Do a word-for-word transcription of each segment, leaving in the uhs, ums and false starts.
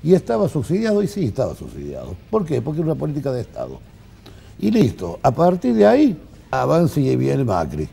Y estaba subsidiado, y sí estaba subsidiado. ¿Por qué? Porque era una política de Estado. Y listo, a partir de ahí, avanza y viene Macri.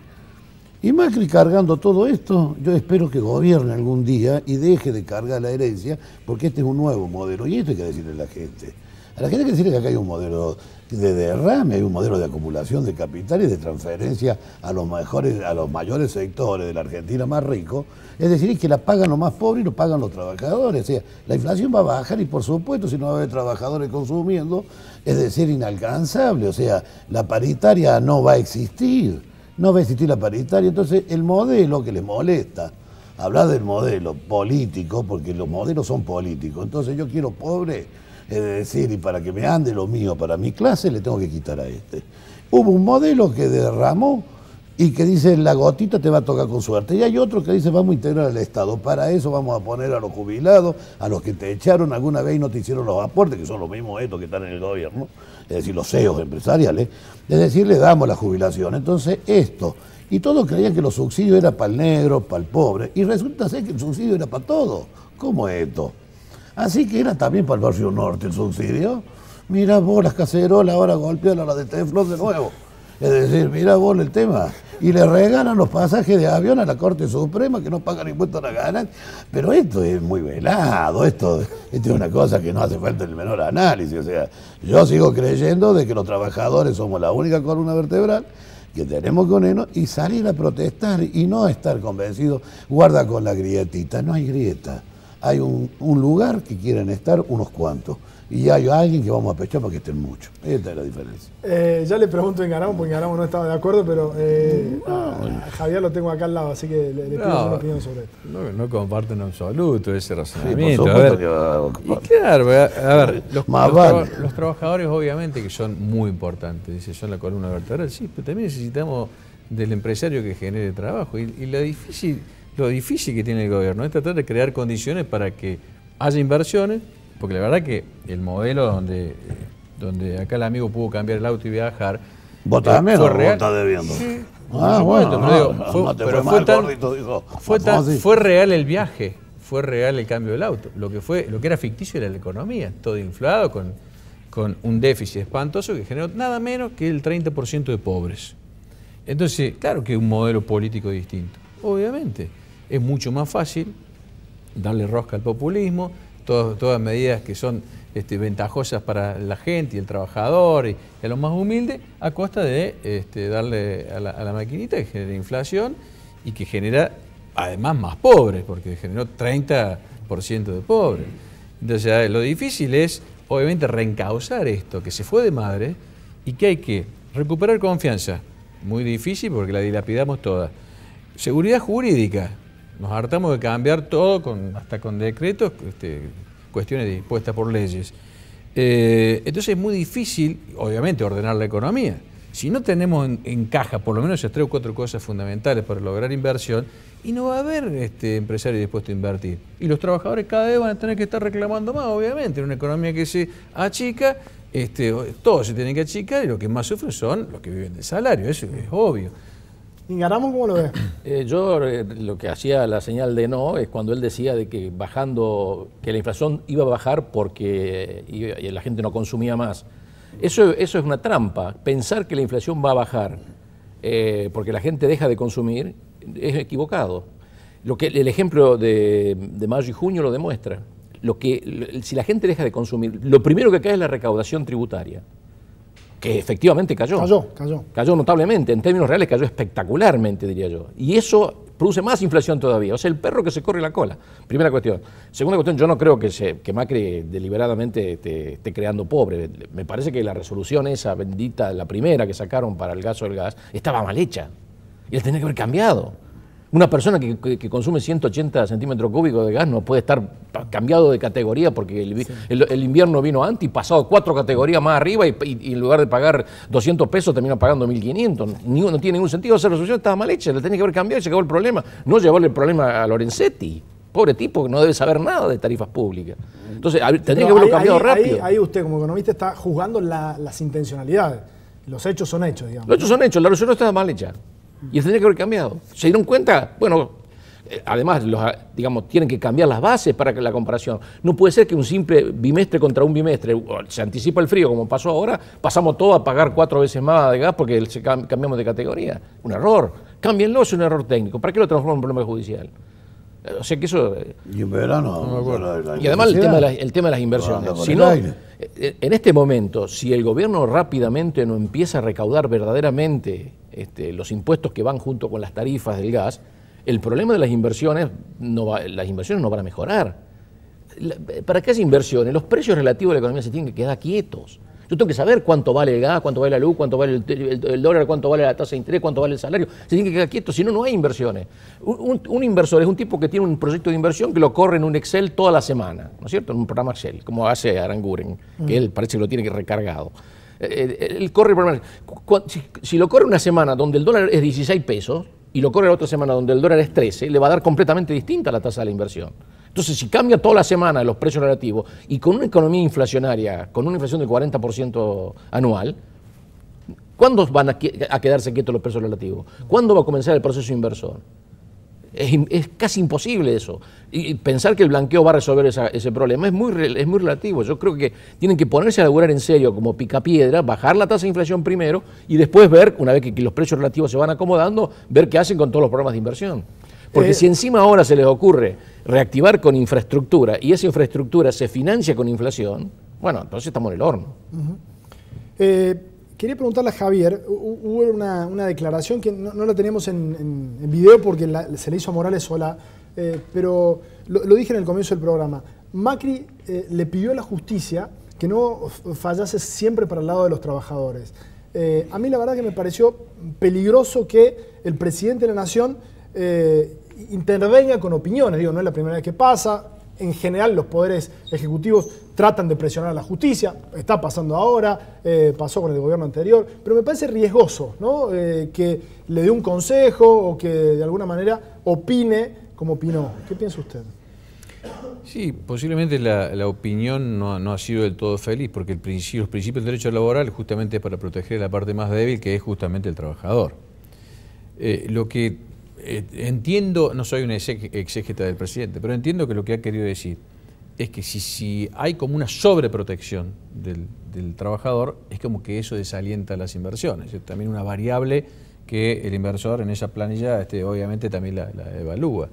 Y Macri cargando todo esto, yo espero que gobierne algún día y deje de cargar la herencia, porque este es un nuevo modelo, y esto hay que decirle a la gente. A la gente hay que decirle que acá hay un modelo de derrame, hay un modelo de acumulación de capital y de transferencia a los mejores, a los mayores sectores de la Argentina más ricos. Es decir, que la pagan los más pobres y lo pagan los trabajadores. O sea, la inflación va a bajar y por supuesto si no va a haber trabajadores consumiendo, es decir, inalcanzable. O sea, la paritaria no va a existir. No va a existir la paritaria, entonces el modelo que les molesta, hablar del modelo político, porque los modelos son políticos, entonces yo quiero pobre, es decir, y para que me ande lo mío, para mi clase, le tengo que quitar a este. Hubo un modelo que derramó y que dice la gotita te va a tocar con suerte, y hay otro que dice vamos a integrar al Estado, para eso vamos a poner a los jubilados, a los que te echaron alguna vez y no te hicieron los aportes, que son los mismos estos que están en el gobierno, es decir, los C E Os empresariales, es decir, le damos la jubilación. Entonces, esto, y todos creían que los subsidios eran para el negro, para el pobre, y resulta ser que el subsidio era para todo. ¿Cómo es esto? Así que era también para el barrio norte el subsidio. Mira vos las cacerolas, ahora golpean a la de Teflon de nuevo. Es decir, mira vos el tema. Y le regalan los pasajes de avión a la Corte Suprema, que no pagan impuestos a la ganancia. Pero esto es muy velado, esto, esto es una cosa que no hace falta el menor análisis. O sea, yo sigo creyendo de que los trabajadores somos la única columna vertebral que tenemos que unirnos y salir a protestar y no estar convencidos, guarda con la grietita, no hay grieta. Hay un, un lugar que quieren estar unos cuantos. Y hay alguien que vamos a pechar para que estén muchos. Esta es la diferencia. Eh, ya le pregunto a Ingaramo, porque Ingaramo no estaba de acuerdo, pero eh, no, a, a Javier lo tengo acá al lado, así que le, le pido no, una opinión sobre esto. No, no comparto en absoluto ese razonamiento. Sí, a ver, que va a... y claro, a, a ver, los, Más los, vale. tra los trabajadores obviamente que son muy importantes, dice, son la columna vertebral, sí, pero también necesitamos del empresario que genere trabajo. Y, y lo, difícil, lo difícil que tiene el gobierno es tratar de crear condiciones para que haya inversiones, porque la verdad que el modelo donde, donde acá el amigo pudo cambiar el auto y viajar... ¿Vos también fue o real. vos estás debiendo? Sí. Ah, bueno, no, digo, no, fue, no te pero fue fue, mal, tan, gordito, dijo. fue, tan, así. fue real el viaje, fue real el cambio del auto. Lo que, fue, lo que era ficticio era la economía, todo inflado, con, con un déficit espantoso que generó nada menos que el treinta por ciento de pobres. Entonces, claro que es un modelo político distinto. Obviamente, es mucho más fácil darle rosca al populismo, todas, todas medidas que son este, ventajosas para la gente y el trabajador y a los más humildes, a costa de este, darle a la, a la maquinita que genera inflación y que genera además más pobres, porque generó treinta por ciento de pobres. Entonces, lo difícil es, obviamente, reencauzar esto, que se fue de madre y que hay que recuperar confianza. Muy difícil porque la dilapidamos toda. Seguridad jurídica. Nos hartamos de cambiar todo, con, hasta con decretos, este, cuestiones dispuestas por leyes. Eh, entonces es muy difícil, obviamente, ordenar la economía. Si no tenemos en, en caja por lo menos esas tres o cuatro cosas fundamentales para lograr inversión, y no va a haber este, empresarios dispuestos a invertir. Y los trabajadores cada vez van a tener que estar reclamando más, obviamente. En una economía que se achica, este, todo se tiene que achicar y los que más sufren son los que viven del salario, eso es obvio. Ingaramo, ¿cómo lo ves? Eh, yo eh, lo que hacía la señal de no es cuando él decía de que bajando, que la inflación iba a bajar porque iba, y la gente no consumía más. Eso, eso es una trampa. Pensar que la inflación va a bajar eh, porque la gente deja de consumir es equivocado. Lo que, el ejemplo de, de mayo y junio lo demuestra. Lo que, si la gente deja de consumir, lo primero que cae es la recaudación tributaria, que efectivamente cayó. Cayó, cayó. Cayó notablemente, en términos reales cayó espectacularmente, diría yo. Y eso produce más inflación todavía. O sea, el perro que se corre la cola. Primera cuestión. Segunda cuestión, yo no creo que, se, que Macri deliberadamente esté, esté creando pobre. Me parece que la resolución esa bendita, la primera que sacaron para el gas o el gas, estaba mal hecha. Y él tenía que haber cambiado. Una persona que, que, que consume ciento ochenta centímetros cúbicos de gas no puede estar cambiado de categoría porque el, sí. el, el invierno vino antes y pasado cuatro categorías más arriba y, y, y en lugar de pagar doscientos pesos termina pagando mil quinientos. Ni, no tiene ningún sentido. Esa resolución estaba mal hecha, le tenía que haber cambiado y se acabó el problema. No llevarle el problema a Lorenzetti. Pobre tipo que no debe saber nada de tarifas públicas. Entonces, tendría que haberlo ahí, cambiado ahí, rápido. Ahí, ahí usted como economista está juzgando la, las intencionalidades. Los hechos son hechos, digamos. Los hechos son hechos, la resolución estaba mal hecha. Y él tenía que haber cambiado. ¿Se dieron cuenta? Bueno, Además, los, digamos, tienen que cambiar las bases para que la comparación. No puede ser que un simple bimestre contra un bimestre, se anticipa el frío como pasó ahora, pasamos todo a pagar cuatro veces más de gas porque se cam cambiamos de categoría. Un error. Cámbienlo, es un error técnico. ¿Para qué lo transforman en un problema judicial? O sea que eso... Y en verano... No bueno, la y además el tema, de la, el tema de las inversiones. Si no, en este momento, si el gobierno rápidamente no empieza a recaudar verdaderamente este, los impuestos que van junto con las tarifas del gas, el problema de las inversiones, no va, las inversiones no van a mejorar. La, para que haya inversiones, los precios relativos de la economía se tienen que quedar quietos. Yo tengo que saber cuánto vale el gas, cuánto vale la luz, cuánto vale el, el, el dólar, cuánto vale la tasa de interés, cuánto vale el salario. Se tienen que quedar quietos, si no, no hay inversiones. Un, un, un inversor es un tipo que tiene un proyecto de inversión que lo corre en un Excel toda la semana, ¿no es cierto? En un programa Excel, como hace Aranguren, mm. que él parece que lo tiene que recargado. Eh, él corre el programa. Si, si lo corre una semana donde el dólar es dieciséis pesos, y lo corre la otra semana donde el dólar es trece, le va a dar completamente distinta la tasa de la inversión. Entonces, si cambia toda la semana los precios relativos y con una economía inflacionaria, con una inflación del cuarenta por ciento anual, ¿cuándo van a, a quedarse quietos los precios relativos? ¿Cuándo va a comenzar el proceso inversor? Es, es casi imposible eso. Y pensar que el blanqueo va a resolver esa, ese problema es muy, es muy relativo. Yo creo que tienen que ponerse a laburar en serio como picapiedra, bajar la tasa de inflación primero y después ver, una vez que, que los precios relativos se van acomodando, ver qué hacen con todos los programas de inversión. Porque eh, si encima ahora se les ocurre reactivar con infraestructura y esa infraestructura se financia con inflación, bueno, entonces estamos en el horno. Uh-huh. eh, Quería preguntarle a Javier, hubo una, una declaración que no, no la tenemos en, en, en video porque la, se le hizo a Morales sola, eh, pero lo, lo dije en el comienzo del programa. Macri eh, le pidió a la justicia que no fallase siempre para el lado de los trabajadores. Eh, a mí la verdad que me pareció peligroso que el presidente de la Nación eh, intervenga con opiniones. Digo, no es la primera vez que pasa. En general los poderes ejecutivos tratan de presionar a la justicia, está pasando ahora, eh, pasó con el gobierno anterior, pero me parece riesgoso, ¿no? Eh, que le dé un consejo o que de alguna manera opine como opinó. ¿Qué piensa usted? Sí, posiblemente la, la opinión no, no ha sido del todo feliz, porque el principio, los principios del derecho laboral justamente es para proteger a la parte más débil, que es justamente el trabajador. Eh, lo que Eh, entiendo, no soy un exégeta del presidente, pero entiendo que lo que ha querido decir es que si, si hay como una sobreprotección del, del trabajador, es como que eso desalienta las inversiones. Es también una variable que el inversor en esa planilla este, obviamente también la, la evalúa.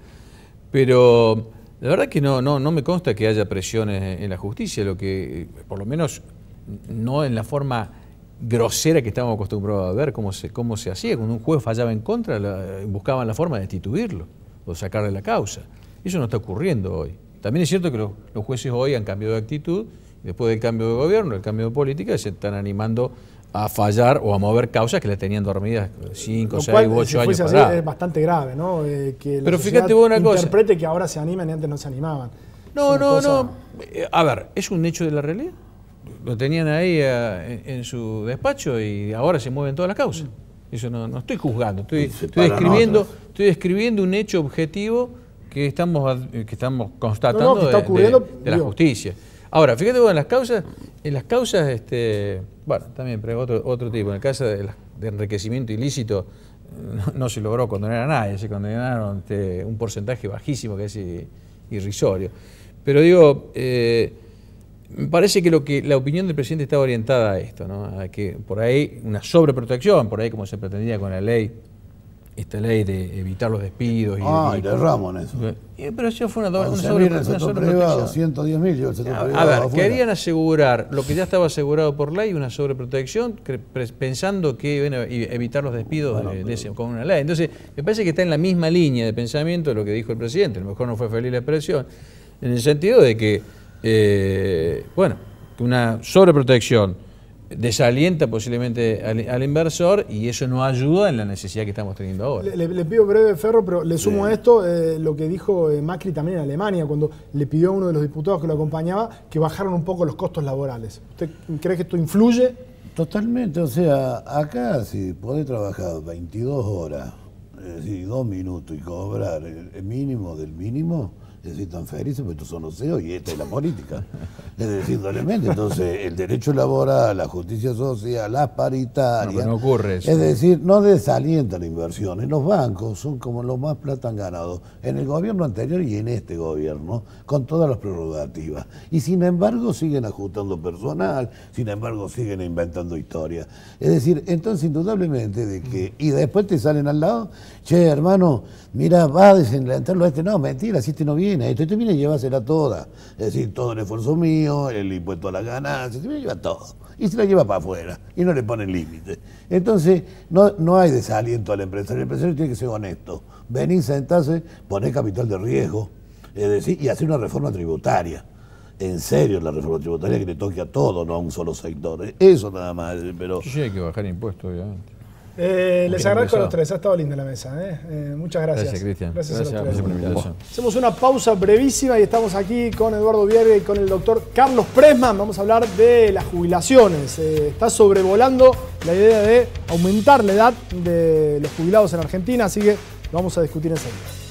Pero la verdad que no, no, no me consta que haya presiones en la justicia, lo que por lo menos no en la forma grosera que estábamos acostumbrados a ver cómo se, cómo se hacía. Cuando un juez fallaba en contra, la, buscaban la forma de destituirlo o sacarle la causa. Eso no está ocurriendo hoy. También es cierto que los, los jueces hoy han cambiado de actitud, después del cambio de gobierno, el cambio de política, se están animando a fallar o a mover causas que las tenían dormidas cinco, seis, ocho años así, paradas. Es bastante grave, ¿no? Eh, que la Pero fíjate vos una cosa. Interprete que ahora se animan y antes no se animaban. No, no, cosa... no. A ver, ¿es un hecho de la realidad? Lo tenían ahí a, en, en su despacho y ahora se mueven todas las causas. Eso no, no estoy juzgando, estoy, estoy, describiendo, estoy describiendo un hecho objetivo que estamos, que estamos constatando no, no, que de, de, de la justicia. Ahora, fíjate vos, en las causas, en las causas, este, bueno, también, pero otro, otro tipo, en el caso de, de enriquecimiento ilícito, no, no se logró condenar a nadie, se condenaron este, un porcentaje bajísimo que es irrisorio. Pero digo, eh, me parece que, lo que la opinión del presidente estaba orientada a esto, ¿no? A que por ahí una sobreprotección, por ahí como se pretendía con la ley, esta ley de evitar los despidos. Ah, y, y le Ramón eso. Y, pero eso fue una, una, sobre, una sobreprotección. ciento diez mil, yo el sector privado. A ver, afuera. Querían asegurar lo que ya estaba asegurado por ley, una sobreprotección, pensando que iban a evitar los despidos bueno, de, de ese, con una ley. Entonces, me parece que está en la misma línea de pensamiento de lo que dijo el presidente. A lo mejor no fue feliz la expresión, en el sentido de que, eh, bueno, que una sobreprotección desalienta posiblemente al, al inversor y eso no ayuda en la necesidad que estamos teniendo ahora. Le, le pido breve, Ferro, pero le sumo a esto eh, lo que dijo eh, Macri también en Alemania, cuando le pidió a uno de los diputados que lo acompañaba que bajaran un poco los costos laborales. ¿Usted cree que esto influye? Totalmente, o sea, acá si podés trabajar veintidós horas, es decir, dos minutos y cobrar el, el mínimo del mínimo, es decir, tan felices porque estos son los C E O y esta es la política. Es decir, indudablemente, entonces el derecho laboral, la justicia social, las paritarias. No, pero no ocurre eso. Es decir, no desalienta la inversión. En los bancos son como los más plata han ganado. En el gobierno anterior y en este gobierno, con todas las prerrogativas. Y sin embargo siguen ajustando personal, sin embargo siguen inventando historias. Es decir, entonces indudablemente de que. Y después te salen al lado, che, hermano, mira, va a desenlentarlo a este. No, mentira, si este no viene, este te viene y llévasela toda. Es decir, todo el esfuerzo mío, el impuesto a la ganancia, se me lleva todo. Y se la lleva para afuera y no le ponen límite. Entonces, no, no hay desaliento al empresario. El empresario tiene que ser honesto. Venir, sentarse, poner capital de riesgo, es decir, y hacer una reforma tributaria. En serio, la reforma tributaria que le toque a todo, no a un solo sector. Eso nada más. Pero Sí, hay que bajar impuestos, obviamente. Eh, les Bien agradezco a empezado. los tres, ha estado linda la mesa. ¿eh? Eh, muchas gracias. Gracias, Cristian. Gracias, Gracias, a los gracias tres. por la invitación. Hacemos una pausa brevísima y estamos aquí con Eduardo Vierga y con el doctor Carlos Pressman. Vamos a hablar de las jubilaciones. Eh, está sobrevolando la idea de aumentar la edad de los jubilados en Argentina, así que lo vamos a discutir enseguida.